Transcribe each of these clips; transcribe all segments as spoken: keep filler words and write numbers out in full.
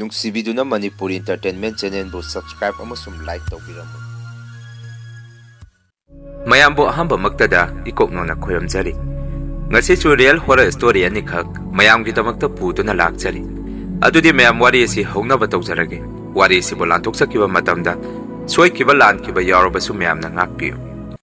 ꯅꯨꯡꯁꯤꯕꯤꯗꯨꯅ Manipur entertainment ꯆꯦꯅꯦꯜꯕꯨ ꯁꯕꯁꯀ꯭ꯔꯥꯏꯕ ꯑꯃꯁꯨꯡ ꯂꯥꯏꯛ ꯇꯧꯕꯤꯔꯝꯃꯨ꯫ ꯃꯌꯥꯝꯕꯨ ꯑꯍꯥꯟꯕꯃꯛꯇꯗ ꯏꯀꯣꯛꯅꯣꯅ ꯈꯣꯏꯔꯝꯖꯔꯤ꯫ ꯉꯁꯤꯁꯨ ꯔꯤꯌꯦꯜ ꯍꯣꯔꯔ ꯁ꯭ꯇꯣꯔꯤ ꯑꯅꯤꯈꯛ ꯃꯌꯥꯝꯒꯤꯗꯃꯛꯇ ꯄꯨꯗꯨꯅ ꯂꯥꯛꯆꯔꯤ꯫ ꯑꯗꯨꯗꯤ ꯃꯌꯥꯝ ꯋꯥꯔꯤ ꯑꯁꯤ ꯍꯧꯅꯕ ꯇꯧꯖꯔꯒꯦ꯫ ꯋꯥꯔꯤ ꯑꯁꯤꯕꯨ ꯂꯥꯟꯊꯣꯛꯆꯈꯤꯕ ꯃꯇꯝꯗ ꯁꯣꯏꯈꯤꯕ ꯂꯥꯟꯈꯤꯕ ꯌꯥꯎꯔꯕꯁꯨ ꯃꯌꯥꯝꯅ ꯉꯥꯛꯄꯤꯌꯨ꯫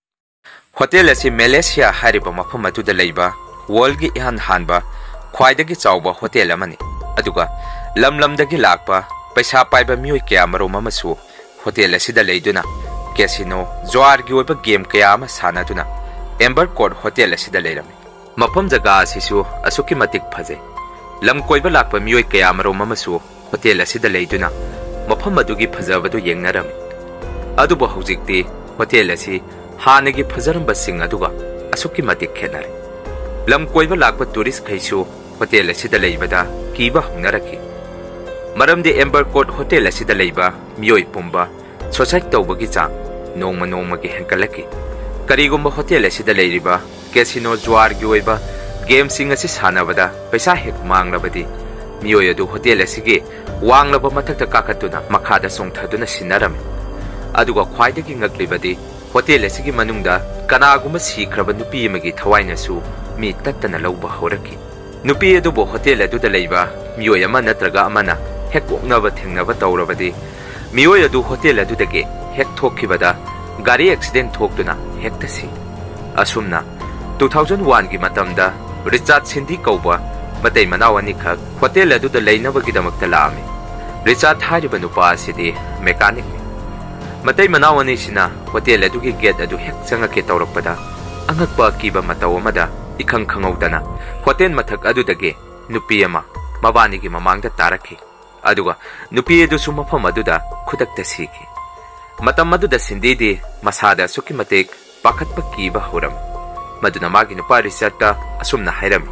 ꯍꯣꯇꯦꯜ ꯑꯁꯤ ꯃꯦꯂꯦꯁꯤꯌꯥ ꯍꯥꯏꯔꯤꯕ ꯃꯐꯝ ꯑꯗꯨꯗ ꯂꯩꯕ ꯋꯥꯔꯜꯗꯒꯤ ꯏꯍꯥꯟ ꯍꯥꯟꯕ ꯈ꯭ꯋꯥꯏꯗꯒꯤ ꯆꯥꯎꯕ ꯍꯣꯇꯦꯜ ꯑꯃꯅꯤ꯫ ꯑꯗꯨꯒ ꯂꯝ ꯂꯝꯗꯒꯤ ꯂꯥꯛꯄ ꯄꯩꯁꯥ ꯄꯥꯏꯕ ꯃꯤꯑꯣꯏ ꯀꯌꯥ ꯃꯔꯨꯝ ꯑꯃꯁꯨ ꯍꯣꯇꯦꯜ ꯑꯁꯤꯗ ꯂꯩꯗꯨꯅ ꯀꯦꯁꯤꯅꯣ ꯖ꯭ꯋꯥꯔꯒꯤ ꯑꯣꯏꯕ ꯒꯦꯝ ꯀꯌꯥ ꯑꯃ ꯁꯥꯟꯅꯗꯨꯅ ꯑꯦꯝꯕꯔ ꯀꯣꯔꯠ ꯍꯣꯇꯦꯜ ꯑꯁꯤꯗ ꯂꯩꯔꯝꯃꯤ꯫ ꯃꯐꯝ ꯖꯒꯥ ꯑꯁꯤꯁꯨ ꯑꯁꯨꯛꯀꯤ ꯃꯇꯤꯛ ꯐꯖꯩ꯫ ꯂꯝ ꯀꯣꯏꯕ ꯂꯥꯛꯄ ꯃꯤꯑꯣꯏ ꯀꯌꯥ ꯃꯔꯨꯝ ꯑꯃꯁꯨ ꯍꯣꯇꯦꯜ ꯑꯁꯤꯗ ꯂꯩꯗꯨꯅ ꯃꯐꯝ ꯑꯗꯨꯒꯤ ꯐꯖꯕꯗꯨ ꯌꯦꯡꯅꯔꯝꯃꯤ꯫ ꯑꯗꯨꯕꯨ ꯍꯧꯖꯤꯛꯇꯤ ꯍꯣꯇꯦꯜ ꯑꯁꯤ ꯍꯥꯟꯅꯒꯤ ꯐꯖꯔꯝꯕꯁꯤꯡ ꯑꯗꯨꯒ ꯑꯁꯨꯛꯀꯤ ꯃꯇꯤꯛ ꯈꯦꯠꯅꯔꯦ꯫ ꯂꯝ ꯀꯣꯏꯕ ꯂꯥꯛꯄ ꯇꯨꯔꯤꯁꯈꯩꯁꯨ ꯍꯣꯇꯦꯜ ꯑꯁꯤꯗ ꯂꯩꯕꯗ ꯀꯤꯕ ꯍꯧꯅꯔꯛꯈꯤ꯫ ꯃꯔꯝꯗꯤ ꯑꯦꯝꯕꯔ ꯀꯣꯔꯠ ꯍꯣꯇꯦꯜ ꯑꯁꯤꯗ ꯂꯩꯕ ꯃꯤꯑꯣꯏ ꯄꯨꯝꯕ ꯁꯨꯁꯥꯏꯗ ꯇꯧꯕꯒꯤ ꯆꯥꯡ ꯅꯣꯡꯃ ꯅꯣꯡꯃꯒꯤ ꯍꯦꯟꯒꯠꯂꯛꯈꯤ꯫ ꯀꯔꯤꯒꯨꯝꯕ ꯍꯣꯇꯦꯜ ꯑꯁꯤꯗ ꯂꯩꯔꯤꯕ ꯀꯦꯁꯤꯅꯣ ꯖ꯭ꯋꯥꯔꯒꯤ ꯑꯣꯏꯕ ꯒꯦꯝꯁꯤꯡ ꯑꯁꯤ ꯁꯥꯟꯅꯕꯗ ꯄꯩꯁꯥ ꯍꯦꯛ ꯃꯥꯡꯂꯕꯗꯤ ꯃꯤꯑꯣꯏ ꯑꯗꯨ ꯍꯣꯇꯦꯜ ꯑꯁꯤꯒꯤ ꯋꯥꯡꯂꯕ ꯃꯊꯛꯇ ꯀꯥꯈꯠꯇꯨꯅ ꯃꯈꯥꯗ ꯆꯣꯡꯊꯗꯨꯅ ꯁꯤꯟꯅꯔꯝꯃꯤ꯫ ꯑꯗꯨꯒ ꯈ꯭ꯋꯥꯏꯗꯒꯤ ꯉꯛꯂꯤꯕꯗꯤ ꯍꯣꯇꯦꯜ ꯑꯁꯤꯒꯤ ꯃꯅꯨꯡꯗ ꯀꯅꯥꯒꯨꯝꯕ ꯁꯤꯈ꯭ꯔꯕ ꯅꯨꯄꯤ ꯑꯃꯒꯤ ꯊꯋꯥꯏꯅꯁꯨ ꯃꯤ ꯇꯠꯇꯅ ꯂꯧꯕ ꯍꯧꯔꯛꯈꯤ꯫ ꯅꯨꯄꯤ ꯑꯗꯨꯕꯨ ꯍꯣꯇꯦꯜ ꯑꯗꯨꯗ ꯂꯩꯕ ꯃꯤꯑꯣꯏ ꯑꯃ ꯅꯠꯇ꯭ꯔꯒ ꯑꯃꯅ ꯍꯦꯛ ꯀꯣꯛꯅꯕ ꯊꯦꯡꯅꯕ ꯇꯧꯔꯕꯗꯤ ꯃꯤꯑꯣꯏ ꯑꯗꯨ ꯍꯣꯇꯦल ꯑꯗꯨꯗꯒꯤ ꯍꯦꯛ ꯊꯣꯛꯈꯤꯕꯗ ꯒꯥꯔꯤ ꯑꯦꯛꯁꯤꯗꯦꯟꯠ ꯊꯣꯛꯇꯨꯅ ꯍꯦꯛꯇ ꯁꯤ꯫ ꯑꯁꯨꯝꯅ ꯇꯨ ꯊꯥꯎꯖꯟ ꯋꯥꯟꯒꯤ ꯃꯇꯝꯗ ꯔꯤꯆꯥꯔꯗ ꯁꯤꯟꯗꯤ ꯀꯧꯕ ꯃꯇꯩ ꯃꯅꯥꯎ ꯑꯅꯤꯈꯛ ꯍꯣꯇꯦꯜ ꯑꯗꯨꯗ ꯂꯩꯅꯕꯒꯤꯗꯃꯛꯇ ꯂꯥꯛꯑꯝꯃꯤ꯫ ꯔꯤꯆꯥꯔꯗ ꯍꯥꯏꯔꯤꯕ ꯅꯨꯄꯥ ꯑꯁꯤꯗꯤ ꯃꯦꯀꯥꯅꯤꯛꯅꯤ꯫ ꯃꯇꯩ ꯃꯅꯥꯎ ꯑꯅꯤꯁꯤꯅ ꯍꯣꯇꯦꯜ ꯑꯗꯨꯒꯤ ꯒꯦꯠ ꯑꯗꯨ ꯍꯦꯛ ꯆꯪꯉꯛꯀꯦ ꯇꯧꯔꯛꯄꯗ ꯑꯉꯛꯄ ꯑꯀꯤꯕ ꯃꯇꯧ ꯑꯃꯗ 이캉 ꯈꯪꯍꯧꯗꯅ ꯍꯣꯇꯦꯜ ꯃꯊꯛ ꯑꯗꯨꯗꯒꯤ ꯅꯨꯄꯤ ꯑꯃ ꯃꯕꯥꯅꯤꯒꯤ ꯃꯃꯥꯡꯗ ꯇꯥꯔꯛꯈꯤ꯫ ꯑꯗꯨꯒ ꯅꯨꯄꯤ ꯑꯗꯨꯁꯨ ꯃꯐꯝ ꯑꯗꯨꯗ ꯈꯨꯗꯛꯇ ꯁꯤꯈꯤ꯫ ꯃꯇꯝ ꯑꯗꯨꯗ ꯁꯤꯟꯗꯤꯗꯤ ꯃꯁꯥꯗ ꯑꯁꯨꯛꯀꯤ ꯃꯇꯤꯛ ꯄꯥꯈꯠꯄ ꯀꯤꯕ ꯍꯧꯔꯝꯃꯤ꯫ ꯃꯗꯨꯅ ꯃꯥꯒꯤ ꯅꯨꯄꯥ ꯔꯤꯆꯥꯔꯗꯇ ꯑꯁꯨꯝꯅ ꯍꯥꯏꯔꯝꯃꯤ,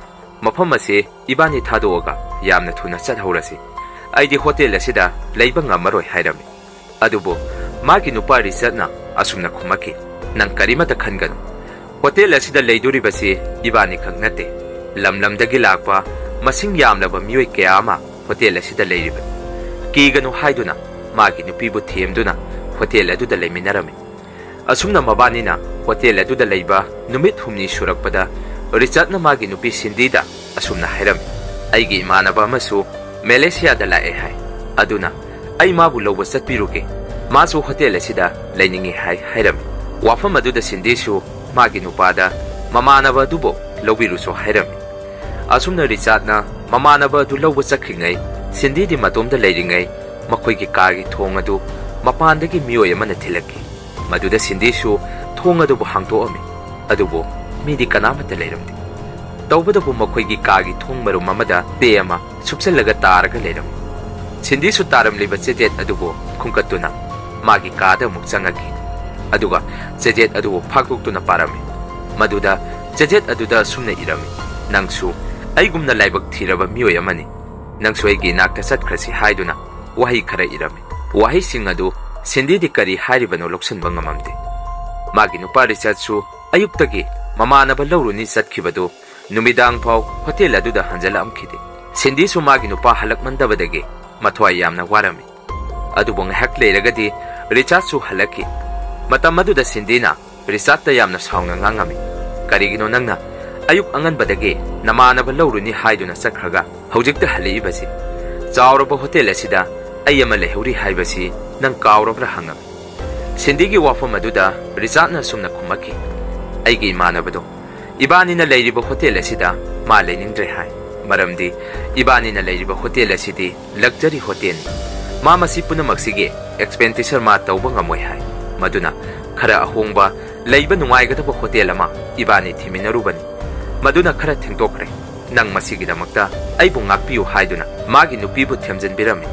ꯃꯐꯝ ꯑꯁꯤ ꯏꯕꯥꯅꯤ ꯊꯥꯗꯣꯛꯑꯒ ꯌꯥꯝꯅ ꯊꯨꯅ ꯆꯠꯍꯧꯔꯁꯤ꯫ ꯑꯩꯗꯤ ꯍꯣꯇꯦꯜ ꯑꯁꯤꯗ ꯂꯩꯕ ꯉꯝꯃꯔꯣꯏ ꯍꯥꯏꯔꯝꯃꯤ꯫ ꯑꯗꯨꯕꯨ ꯃꯥꯒꯤ ꯅꯨꯄꯥ ꯔꯤꯆꯥꯔꯗꯅ ꯑꯁꯨꯝꯅ ꯈꯨꯝꯃꯛꯈꯤ, ꯅꯪ ꯀꯔꯤꯃꯠꯇ ꯈꯟꯒꯅꯨ꯫ ꯍꯣꯇꯦꯜ ꯑꯁꯤꯗ ꯂꯩꯗꯣꯔꯤꯕꯁꯤ ꯏꯕꯥꯅꯤ ꯈꯛ ꯅꯠꯇꯦ, ꯂꯝ ꯂꯝꯗꯒꯤ ꯂꯥꯛꯄ ꯃꯁꯤꯡ ꯌꯥꯝꯂꯕ ꯃꯤꯑꯣꯏ ꯀꯌꯥ ꯑꯃ ꯍꯣꯇꯦꯜ ꯑꯁꯤꯗ ꯂꯩꯔꯤꯕꯅꯤ꯫ ꯀꯤꯒꯅꯨ ꯍꯥꯏꯗꯨꯅ ꯃꯥꯒꯤ ꯅꯨꯄꯤꯕꯨ ꯊꯦꯝꯗꯨꯅ ꯍꯣꯇꯦꯜ ꯑꯗꯨꯗ ꯂꯩꯃꯤꯟꯅꯔꯝꯃꯤ꯫ ꯑꯁꯨꯝꯅ ꯃꯕꯥꯅꯤꯅ ꯍꯣꯇꯦꯜ ꯑꯗꯨꯗ ꯂꯩꯕ ꯅꯨꯃꯤꯠ ꯍꯨꯝꯅꯤ ꯁꯨꯔꯛꯄꯗ ꯔꯤꯆꯥꯔꯗꯅ ꯃꯥꯒꯤ ꯅꯨꯄꯤ ꯁꯤꯟꯗꯤꯗ ꯑꯁꯨꯝꯅ ꯍꯥꯏꯔꯝꯃꯤ, ꯑꯩꯒꯤ ꯏꯃꯥꯟꯅꯕ ꯑꯃꯁꯨ ꯃꯦꯂꯦꯁꯤꯌꯥꯗ ꯂꯥꯛꯑꯦ ꯍꯥꯏ, ꯑꯗꯨꯅ ꯑꯩ ꯃꯥꯕꯨ ꯂꯧꯕ ꯆꯠꯄꯤꯔꯨꯒꯦ, ꯃꯥꯁꯨ ꯍꯣꯇꯦꯜ ꯑꯁꯤꯗ ꯂꯩꯅꯤꯡꯉꯤ ꯍꯥꯏ ꯍꯥꯏꯔꯝꯃꯤ꯫ ꯋꯥꯐꯝ ꯑꯗꯨꯗ ꯁꯤꯟꯗꯤꯁꯨ ꯃꯥꯒꯤ ꯅꯨꯄꯥꯗ ꯃꯃꯥꯟꯅꯕ ꯑꯗꯨꯕꯨ ꯂꯧꯕꯤꯔꯨꯁꯨ ꯍꯥꯏꯔꯝꯃꯤ꯫ ꯑꯁꯨꯝꯅ ꯔꯤꯆꯥꯔꯗꯅ ꯃꯃꯥꯟꯅꯕ ꯑꯗꯨ ꯂꯧꯕ ꯆꯠꯈ꯭ꯔꯤꯉꯩ ꯁꯤꯟꯗꯤꯗꯤ ꯃꯇꯣꯝꯗ ꯂꯩꯔꯤꯉꯩ ꯃꯈꯣꯏꯒꯤ ꯀꯥꯔꯒꯤ ꯊꯣꯡ ꯑꯗꯨ ꯃꯄꯥꯟꯗꯒꯤ ꯃꯤꯑꯣꯏ ꯑꯃꯅ ꯊꯤꯜꯂꯛꯈꯤ꯫ ꯃꯗꯨꯗ ꯁꯤꯟꯗꯤꯁꯨ ꯊꯣꯡ ꯑꯗꯨꯕꯨ ꯍꯥꯡꯗꯣꯛꯑꯝꯃꯤ, ꯑꯗꯨꯕꯨ ꯃꯤꯗꯤ ꯀꯅꯥꯃꯠꯇ ꯂꯩꯔꯝꯗꯦ꯫ ꯇꯧꯕꯗꯕꯨ ꯃꯈꯣꯏꯒꯤ ꯀꯥꯒꯤ ꯊꯣꯡ ꯃꯔꯨꯝ ꯑꯃꯗ ꯇꯦ ꯑꯃ ꯁꯨꯞꯆꯜꯂꯒ ꯇꯥꯔꯒ ꯂꯩꯔꯝꯃꯤ꯫ ꯁꯤꯟꯗꯤꯁꯨ ꯇꯥꯔꯝꯂꯤꯕ ꯆꯦꯖꯦꯠ ꯑꯗꯨꯕꯨ ꯈꯨꯝꯀꯠꯇꯨꯅ ꯃꯥꯒꯤ ꯀꯥꯗ ꯑꯃꯨꯛ ꯆꯪꯉꯛꯈꯤ꯫ ꯑꯗꯨꯒ ꯆꯦꯖꯦꯠ ꯑꯗꯨꯕꯨ ꯐꯥꯛꯇꯣꯛꯇꯨꯅ ꯄꯥꯔꯝꯃꯤ꯫ ꯃꯗꯨꯗ ꯆꯦꯖꯦꯠ ꯑꯗꯨꯗ ꯑꯁꯨꯝꯅ ꯏꯔꯝꯃꯤ, ꯅꯪꯁꯨ ꯑꯩꯒꯨꯝꯅ ꯂꯥꯏꯕꯛ ꯊꯤꯔꯕ ꯃꯤꯑꯣꯏ ꯑꯃꯅꯤ, ꯅꯪꯁꯨ ꯑꯩꯒꯤ ꯏꯅꯥꯛꯇ ꯆꯠꯈ꯭ꯔꯁꯤ ꯍꯥꯏꯗꯨꯅ ꯋꯥꯍꯩ ꯈꯔ ꯏꯔꯝꯃꯤ꯫ ꯋꯥꯍꯩꯁꯤꯡ ꯑꯗꯨ ꯁꯤꯟꯗꯤꯗꯤ ꯀꯔꯤ ꯍꯥꯏꯔꯤꯕꯅꯣ ꯂꯧꯁꯤꯟꯕ ꯉꯝꯃꯝꯗꯦ꯫ ꯃꯥꯒꯤ ꯅꯨꯄꯥ ꯔꯤꯆꯥꯔꯗꯁꯨ ꯑꯌꯨꯛꯇꯒꯤ ꯃꯃꯥꯟꯅꯕ ꯂꯧꯔꯨꯅꯤ ꯆꯠꯈꯤꯕꯗꯨ ꯅꯨꯃꯤꯗꯥꯡ ꯐꯥꯎ ꯍꯣꯇꯦꯜ ꯑꯗꯨꯗ ꯍꯟꯖꯜꯂꯛꯑꯝꯈꯤꯗꯦ꯫ ꯁꯤꯟꯗꯤꯁꯨ ꯃꯥꯒꯤ ꯅꯨꯄꯥ ꯍꯜꯂꯛꯃꯟꯗꯕꯗꯒꯤ ꯃꯊ꯭ꯋꯥꯏ ꯌꯥꯝꯅ ꯋꯥꯔꯝꯃꯤ꯫ ꯑꯗꯨꯕꯨ ꯉꯥꯏꯍꯥꯛ ꯂꯩꯔꯒꯗꯤ ꯔꯤꯆꯥꯔꯗꯁꯨ ꯍꯜꯂꯛꯈꯤ꯫ ꯃꯇꯝ ꯑꯗꯨꯗ ꯁꯤꯟꯗꯤꯅ ꯔꯤꯆꯥꯔꯗꯇ ꯌꯥꯝꯅ ꯁꯥꯎꯅ ꯉꯥꯡꯉꯝꯃꯤ, ꯑꯩꯒꯤꯅꯣ ꯅꯪꯅ ꯑꯌꯨꯛ ꯑꯉꯟꯕꯗꯒꯤ ꯅꯃꯥꯟꯅꯕ ꯂꯧꯔꯨꯅꯤ ꯍꯥꯏꯗꯨꯅ ꯆꯠꯈ꯭ꯔꯒ ꯍꯧꯖꯤꯛꯇ ꯍꯜꯂꯛꯏꯕꯁꯤ? ꯆꯥꯎꯔꯕ ꯍꯣꯇꯦꯜ ꯑꯁꯤꯗ ꯑꯩ ꯑꯃ ꯂꯩꯍꯧꯔꯤ ꯍꯥꯏꯕꯁꯤ ꯅꯪ ꯀꯥꯎꯔꯕ꯭ꯔꯥ ꯍꯪꯉꯝꯃꯤ꯫ ꯁꯤꯟꯗꯤꯒꯤ ꯋꯥꯐꯝ ꯑꯗꯨꯗ ꯔꯤꯆꯥꯔꯗꯅ ꯑꯁꯨꯝꯅ ꯈꯨꯝꯃꯛꯈꯤ, ꯑꯩꯒꯤ ꯏꯃꯥꯟꯅꯕꯗꯣ ꯏꯕꯥꯅꯤꯅ ꯂꯩꯔꯤꯕ ꯍꯣꯇꯦꯜ ꯑꯁꯤꯗ ꯃꯥ ꯂꯩꯅꯤꯡꯗ꯭ꯔꯦ ꯍꯥꯏ, ꯃꯔꯝꯗꯤ ꯏꯕꯥꯅꯤꯅ ꯂꯩꯔꯤꯕ ꯍꯣꯇꯦꯜ ꯑꯁꯤꯗꯤ ꯂꯛꯖꯔꯤ ꯍꯣꯇꯦꯜꯅꯤ, ꯃꯥ ꯃꯁꯤ ꯄꯨꯝꯅꯃꯛꯁꯤꯒꯤ ꯑꯦꯛꯁꯄꯦꯟꯗꯤꯆꯔ ꯃꯥ ꯇꯧꯕ ꯉꯝꯃꯣꯏ ꯍꯥꯏ, ꯃꯗꯨꯅ ꯈꯔ ꯑꯍꯣꯡꯕ ꯂꯩꯕ ꯅꯨꯡꯉꯥꯏꯒꯗꯕ ꯍꯣꯇꯦꯜ ꯑꯃ ꯏꯕꯥꯅꯤ ꯊꯤꯃꯤꯟꯅꯔꯨꯕꯅꯤ, ꯃꯗꯨꯅ ꯈꯔ ꯊꯦꯡꯗꯣꯛꯈ꯭ꯔꯦ, ꯅꯪ ꯃꯁꯤꯒꯤꯗꯃꯛꯇ ꯑꯩꯕꯨ ꯉꯥꯛꯄꯤꯌꯨ ꯍꯥꯏꯗꯨꯅ ꯃꯥꯒꯤ ꯅꯨꯄꯤꯕꯨ ꯊꯦꯝꯖꯤꯟꯕꯤꯔꯝꯃꯤ꯫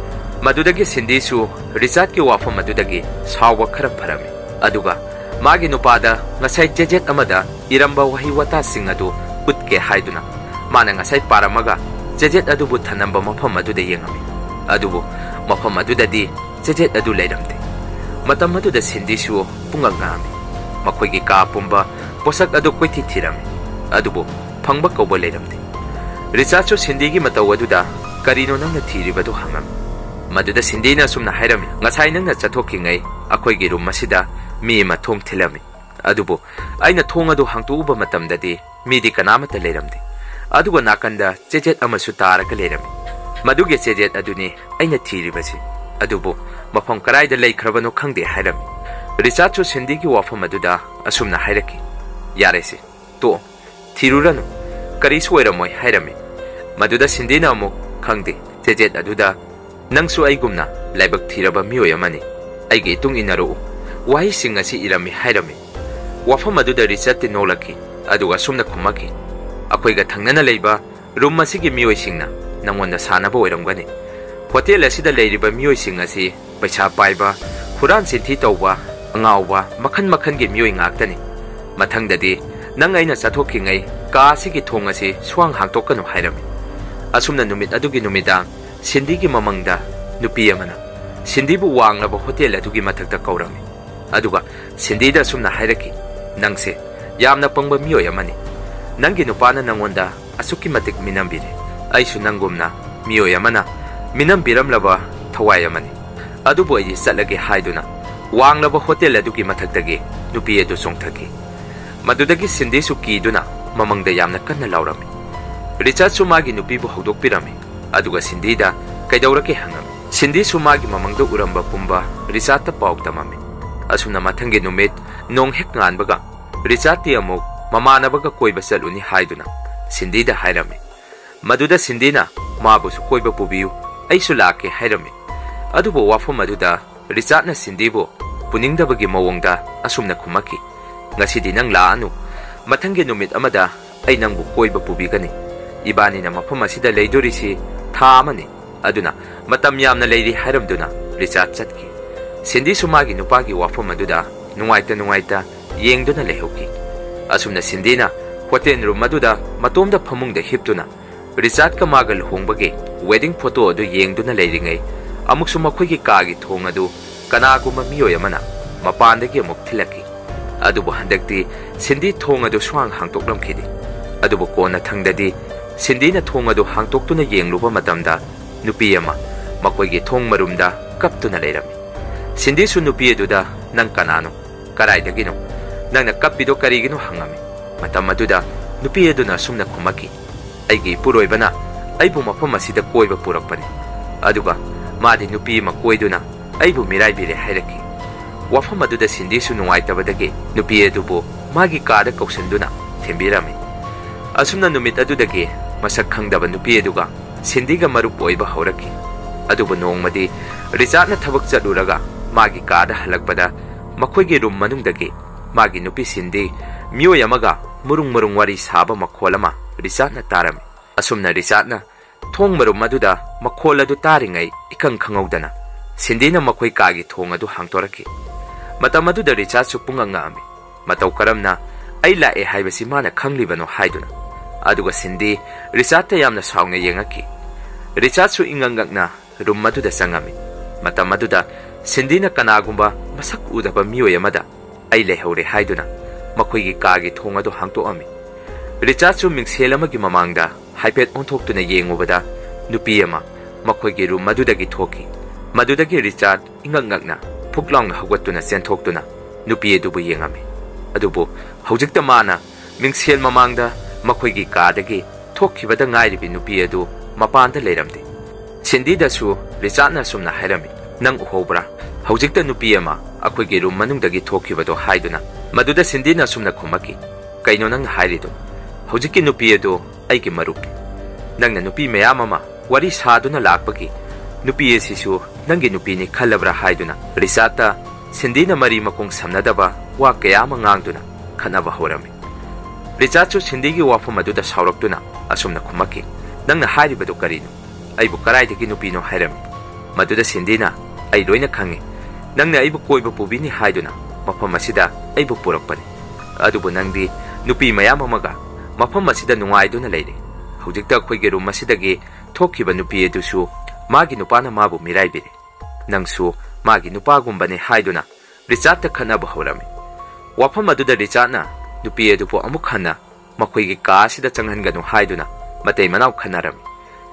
ꯃꯗꯨꯗꯒꯤ ꯁꯤꯟꯗꯤꯁꯨ ꯔꯤꯆꯥꯔꯗꯀꯤ ꯋꯥꯐꯝ ꯑꯗꯨꯗꯒꯤ ꯁꯥꯎꯕ ꯈꯔ ꯐꯔꯝꯃꯤ, ꯑꯗꯨꯒ ꯃꯥꯒꯤ ꯅꯨꯄꯥꯗ ꯉꯁꯥꯏ ꯆꯦꯖꯦꯠ ꯑꯃꯗ ꯏꯔꯝꯕ ꯋꯥꯍꯩ ꯋꯥꯇꯥꯁꯤꯡ ꯑꯗꯨ ꯎꯠꯀꯦ ꯍꯥꯏꯗꯨꯅ ꯃꯥꯅ ꯉꯁꯥꯏ ꯄꯥꯔꯝꯃꯒ ꯆꯦꯖꯦꯠ ꯑꯗꯨꯕꯨ ꯊꯅꯝꯕ ꯃꯐꯝ ꯑꯗꯨꯗ ꯌꯦꯡꯉꯝꯃꯤ, ꯑꯗꯨꯕꯨ ꯃꯐꯝ ꯑꯗꯨꯗꯗꯤ ꯆꯦꯖꯦꯠ ꯑꯗꯨ ꯂꯩꯔꯝꯗꯦ꯫ ꯃꯇꯝ ꯑꯗꯨꯗ ꯁꯤꯟꯗꯤꯁꯨ ꯄꯨꯡꯉꯛ ꯉꯛꯑꯝꯃꯤ, ꯃꯈꯣꯏꯒꯤ ꯀꯥ ꯄꯨꯝꯕ ꯄꯣꯠꯁꯛ ꯑꯗꯨ ꯀꯣꯏꯊꯤ ꯊꯤꯔꯝꯃꯤ, ꯑꯗꯨꯕꯨ ꯐꯪꯕ ꯀꯧꯕ ꯂꯩꯔꯝꯗꯦ꯫ ꯔꯤꯆꯥꯔꯗꯁꯨ ꯁꯤꯟꯗꯤꯒꯤ ꯃꯇꯧ ꯑꯗꯨꯗ karino nangna thiribadu hangam maduda Cindy na sumna hairami ngasai nangna chathokkingai akhoi room masida mi ma thong thilami adubo aina thong adu hangtu uba matamdadi midi kanamata leiramdi adugo nakanda chejet amasu taraka leiram maduge chejet aduni aina thiribasi adubo mafam karaida leikrabano khangde hairam Richard chu Cindy gi wafam aduda asumna hairaki yarese to thiruranu kari soiramoi hairami maduda Cindy na mo khangde chejet aduda nangsu aigumna laibak thiraba miyoy amani aigi tung inaru wahi singasi irami hairami wafam aduda Richard tinolaki aduga sumna khumaki akoiga thangnana leiba room masigi miyoy singna nangonda sanaba oiramgani hotel asida leiriba miyoy sing asi paisa paiba huran sinthi tawba angawba makhan makhan gi miyoy ngaktani mathangdadi nang aina chathokkingai ka sigi thong asi swang hangtokanu hairami asumna numit adugi numida Cindy gi mamangda nupi amana Cindy bu wanglaba hotel adugi mathakta kaurami aduga Cindy da sumna hairaki nangse yamna pangba miyoy amani nangi nupana nangonda asuki matik minambire aisu nangumna miyoy amana minambiram laba thawai amani adubo ai salage haiduna wanglaba hotel adugi mathakdagi nupi adu songthagi madudagi Cindy su kiduna mamangda yamna kanna laurami Richard su magi nupi bu hodok pirami aduga Cindy da kaidawrake hangam Cindy su magi mamangda uramba pumba Richard ta pauk tamami asuna mathangi numit nong hek nganbaga Richard ti amuk mamanabaga koiba saluni haiduna Cindy da hairami maduda Cindy na mabu su koiba pubiu aisu lake hairami adubo wafo maduda Richard na Cindy bo puningdabagi mawongda asumna khumaki ngasidi nang laanu mathangi numit amada ai nangbu koiba pubigani ibani na mafam asida leidorisi tha amani aduna matam yamna leiri hairamduna Richard chatki Cindy sumagi nupagi wafo maduda nungaita nungaita yengduna lehoki asumna Cindy na hotel room maduda matomda phamungda hiptuna Richard ka magal hongbage wedding photo adu yengduna leiringai amuksu makhoigi kaagi thong adu kanaguma miyoy amana mapandagi amuk thilaki adubo handakti Cindy thong adu swang hangtoklamkhidi adubo kona thangdadi Cindy na thong adu hangtoktuna yengluba matamda nupi ama makhoigi thong marumda kaptuna leirami Cindy su nupi aduda nang kanano karaidagino nangna kappido karigino hangami matam aduda nupi aduna sumna khumaki aigi puroibana aibu mafam asida koiba purakpani aduga madi nupi ma koiduna aibu miraibire hairaki wafam aduda Cindy su nungaitabadagi nupi adubo magi kada kausanduna thembirami asumna numit adudagi masak khangdaba nupi aduga Cindy ga marup oiba hauraki adubo nongmadi Richard na thabak chaluraga magi kada halakpada makhoigi room manungdagi magi nupi Cindy miyoy amaga murung murung wari saba makholama Richard na tarami asumna Richard na thong marum maduda makhol adu taringai ikang khangawdana Cindy na makhoi kagi thong adu hangtoraki matam aduda Richard su punganga ami mataw karamna ai lae haibasi mana khanglibano haiduna aduga Cindy Richard ta yamna saungna yengaki Richard su ingangakna room maduda sangami matam aduda Cindy na kanagumba masak udaba miyoy amada ai lehore haiduna makhoigi kagi thong adu hangtoami Richard su mingsel amagi mamangda haipet onthoktuna yengubada nupi ama makhoigi room madudagi thoki madudagi Richard ingangakna phuklangna hawatuna senthokuna nupi adubu yengami adubu hojikta mana mingsel mamangda makhoigi kadagi thokkibada ngairibi nupi adu mapanda leiramdi Cindy da su Richard na sumna hairami nang uhobra hojikta nupi ama akhoigi room manungdagi thokkibado haiduna maduda Cindy na sumna khumaki kaino nang hairido hojikki nupi adu aigi marupi nangna nupi mayam ama wari saduna lakpagi nupi asisu nangi nupi ni khalabra haiduna Richard ta Cindy na mari makong samnadaba wa kaya mangangduna khanaba horami Richard su Cindy gi wafam aduda sauraktuna asumna khumaki nangna hairibado karino aibu karaidagi nupi no hairami maduda Cindy na ai loina khangi nangna aibu koiba pubini haiduna mafam asida aibu purakpani adubu nangdi nupi mayam amaga mafam asida nungaiduna leire hojikta khoige room asidagi thokkiba nupi adusu magi nupana mabu miraibire nangsu magi nupa gumbane haiduna Richard ta khanaba horami wafam aduda Richard na nupi adupo amuk hana makhoigi ka asida changhanganu haiduna matei manaw khanarami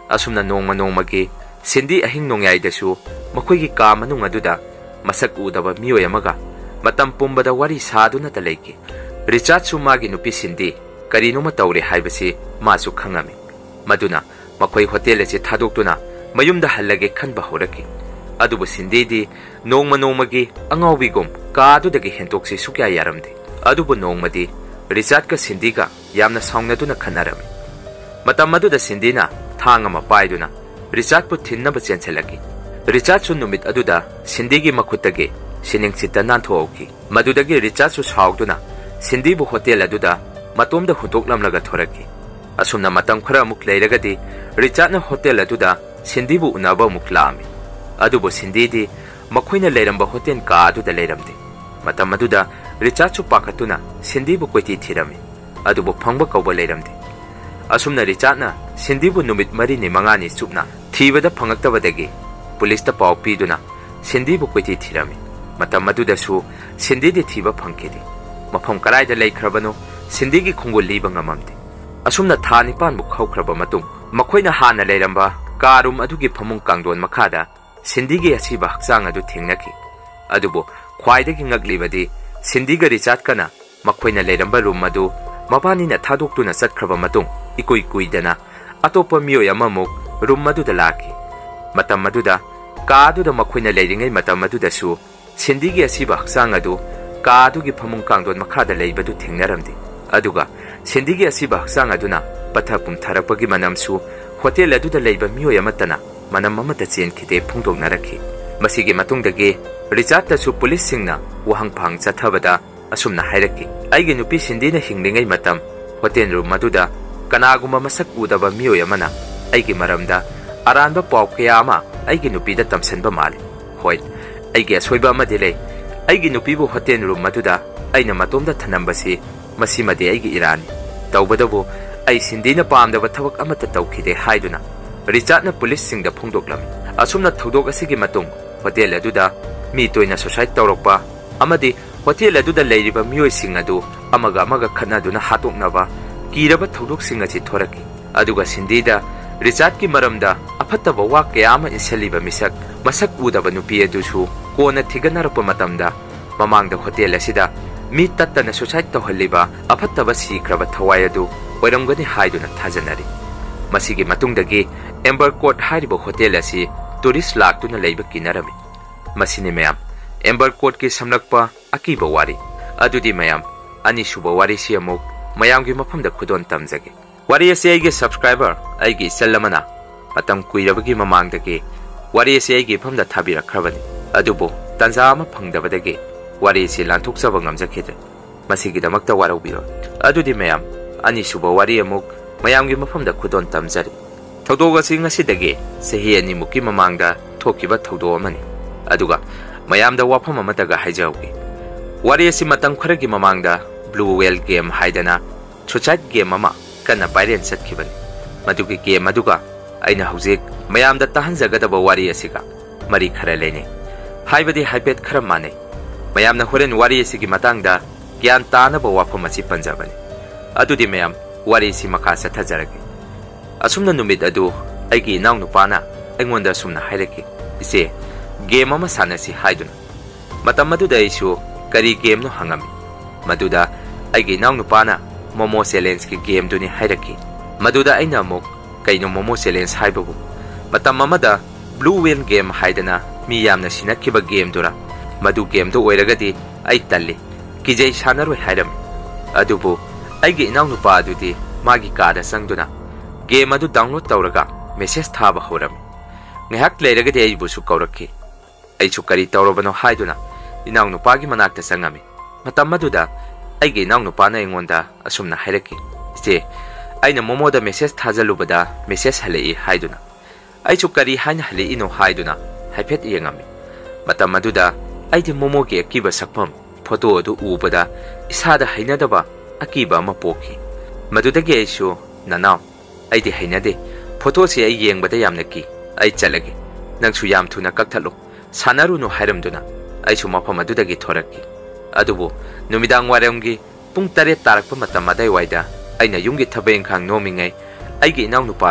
asumna nongma nongmagi Cindy ahing nongyaidasu makoigi ka manung aduda masak udaba miyoy amaga matam pumbada wari saduna ta leiki Richard su magi nupi Cindy karino matawre haibasi masu khangami maduna makoi hotel ase thadoktuna mayumda hallage khanba horaki adubu Cindy di nongma nongmagi angawbigom kaadudagi hentoksi sukya yaramde adubu nongmadi Richard ka Cindy ga yamna saungnaduna khanarami matam maduda Cindy na thang ama paiduna Richard pu thinnaba chenselaki Richard su numit aduda Cindy gi makhutage sining chita nanthouki madudagi Richard su saugduna Cindy bu hotel aduda matomda hutoklamlaga thoraki asumna matam khara muk leiragadi Richard na hotel aduda Cindy bu unaba muklami adubu Cindy di makhoina leiramba hotel ka aduda leiramde matam aduda Richard su pakatuna Cindy bu koiti thirami adubu phangba kauba leiramde asumna Richard na Cindy bu numit mari ni mangani chupna thibada phangaktabadagi police ta paw piduna Cindy bu koiti thirami matam aduda su Cindy di thiba phangkidi mafam karaida leikrabano Cindy gi khongol liba ngamamde asumna thani pan mu khawkraba matung makhoina hana leiramba karum adugi phamung kangdon makhada Cindy gi asiba hakchang adu thingnaki adubo khwaidagi ngaglibadi Cindy ga Richard kana makhoina leiramba room adu mabani na thadoktuna satkraba matung ikoi kuidana atopa miyoy amamuk room adu da laki matam maduda ka adu da makhoina leiringai matam maduda su Cindy gi asiba hakchang adu ka adu gi phamung kangdon makhada leibadu thingnaramdi aduga Cindy gi asiba hakchang aduna patha pum tharakpagi manamsu hotel aduda leiba miyoy amatana manam amata chen khite phungdoknarakhi masigi matungdagi Richard ta su police singna wahang phang chathabada asumna hairaki aigi nupi Cindy na hinglingai matam hotel room aduda kanaguma masak udaba miyoy amana aigi maramda aranba paw kya ama aigi nupi da tamsanba mali hoi aigi asoiba ama dile aigi nupi bu hotel room aduda aina matomda thanambasi masimade aigi irani tawbadabu ai Cindy na pamdaba thawak amata tawkhide haiduna Richard na police singda phungdoklami asumna thodok asigi matung hotel aduda mi toina society tawrokpa amadi hotel aduda leiriba miyoy sing adu amaga amaga khanaduna hatoknaba kiraba thodok sing asi thoraki aduga Cindy da Richard ki maramda afataba wa kayama insaliba misak masak udaba nupi adusu kona thiganarapa matamda mamangda hotel asida mi tattana society tawhaliba afataba sikraba thawai adu oiramgani haiduna thajanari masigi matungdagi Amber Court hariba hotel asi tourist laktuna leiba kinarami masini mayam Amber Court ki samlakpa akiba wari adudi mayam ani suba wari si amuk mayamgi mafamda khudon tamjage wari asi aigi subscriber aigi sellamana matam kuirabagi mamangdagi wari asi aigi famda thabirakrabani adubo tanja ama phangdabadagi wari si lanthokjaba ngamjakhidre masigi damakta warobiro adudi mayam ani suba wari amuk mayamgi mafamda khudon tamjari thodoga singa sidagi sehi ani muki mamangda thokiba thodo amani aduga mayamda wafam amataga haijawgi wari asi matang kharagi mamangda blue whale game haidana society game ama kana viral satkibani madugi game aduga aina hujik mayamda tahanjagadaba wari asiga mari khara lene haibadi haibet khara mane mayamna horen wari asigi matangda gyan tanaba wafam asi panjabani adudi mayam wari si makha sathajaragi asumna numit adu aigi naung nupana aingonda sumna hairaki ise game ama sanasi haiduna matam maduda isu kari game no hangami maduda aigi naung nupana momo challenge ki game duni hairaki maduda aina muk kaino momo challenge haibabu matam amada blue whale game haidana mi yamna sinakkiba game dura madu game do oiragadi ai talli kijai sanaroi hairam adubu aigi inaung nupa adudi magi kada sangduna game adu download tawraga message thaba horam ngehak leiragadi ai busu kawrakki ai chukari tawrobano haiduna inaung nupa gi manakta sangami matam maduda aigi inaung nupa na ingonda asumna hairaki ise aina momo da message thajalubada message halei haiduna ai chukari haina halei ino haiduna haipet yengami matam maduda aidi momo gi akiba sakpam photo adu ubada isada hainadaba akiba ama pokhi madudagi aisu nanaw aidi hainade photo se ai yengbada yamnaki ai chalage nangsu yam thuna kakthalo sanaruno hairamduna aisu mafam adudagi thoraki adubu numidang waramgi pung tare tarakpa matam adai waida aina yumgi thabeng khang nomingai aigi inaung nupado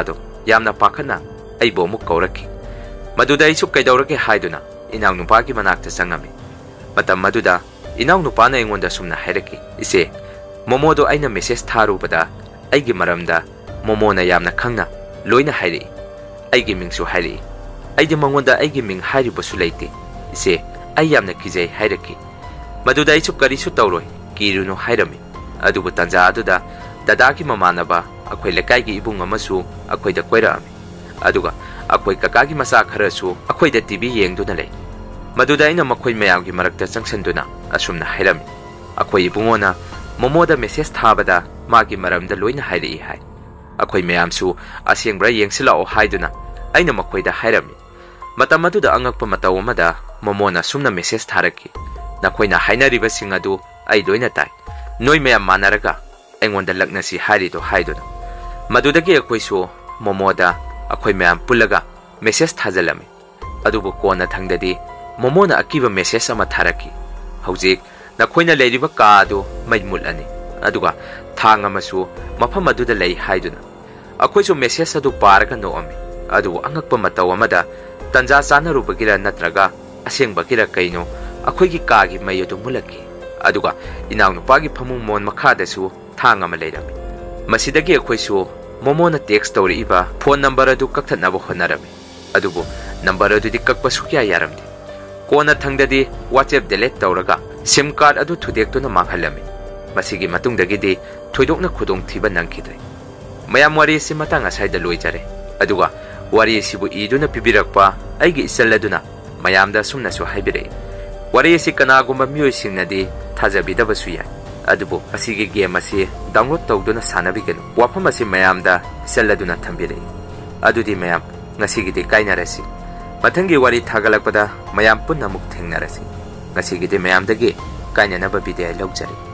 yamna pakhana aibo mu kaurakhi maduda isu kaidawrake haiduna inaw nupa ki manakta sangami matam maduda inaw nupa na ingonda sumna hairaki ise momo do aina message tharu bada aigi maramda momo na yamna khangna loina hairi aigi mingsu hairi aigi mangonda aigi ming hairi basu leite ise ai yamna kijai hairaki maduda isu kari su tawroi kiruno hairami adubu tanja aduda dada ki mamanaba akhoi lekai gi ibung amasu akhoi da koira ami aduga akhoi kaka gi masa kharasu akhoi da tv yengduna lei maduda ina makhoi mayam gi marakta changsanduna asumna hairami akhoi ibungona momo da message thabada magi maramda loina hairi hai akhoi mayam su asengbra yengsila o haiduna aina makhoi da hairami matam maduda angakpa mataw amada momo na sumna message tharaki nakhoina hainariba singadu ai loina tai noi mayam manaraga aingonda laknasi hari do haiduna madudagi akhoi su momoda akhoi mayam pulaga message thajalami adubu kona thangdadi momona akiba message ama tharaki hojik nakhoina leiriba ka adu maimul ani aduga thang amasu mafam aduda lei haiduna akhoi su message adu paraga no ami adu angakpa mataw amada tanja chanarubagira natraga asengbagira kaino akhoi gi ka gi mayu mulaki aduga inaw nupagi phamung mon makhadasu thang ama leirami masidagi akhoi su momona text tawri iba phone number adu kakthanaba honarami adubu number adu di kakpa sukya yaramdi kona thangdadi whatsapp delete tawraga sim card adu thudek tuna manghalami masigi matungdagi di thoidokna khudong thiba nangkhidre mayam wari si matanga saida loijare aduga wari sibu iduna pibirakpa aigi isalladuna mayamda sumna su haibire wari si kanagumba miyoi singnadi thajabidabasu yai adubu asigi game asi download tawduna sanabigenu wafam asi mayamda selladuna thambire adudi mayam ngasigi de kainarasi mathangi wari thagalakpada mayam punna muk thengnarasi ngasigi de mayam dagi kainanaba bidai laujari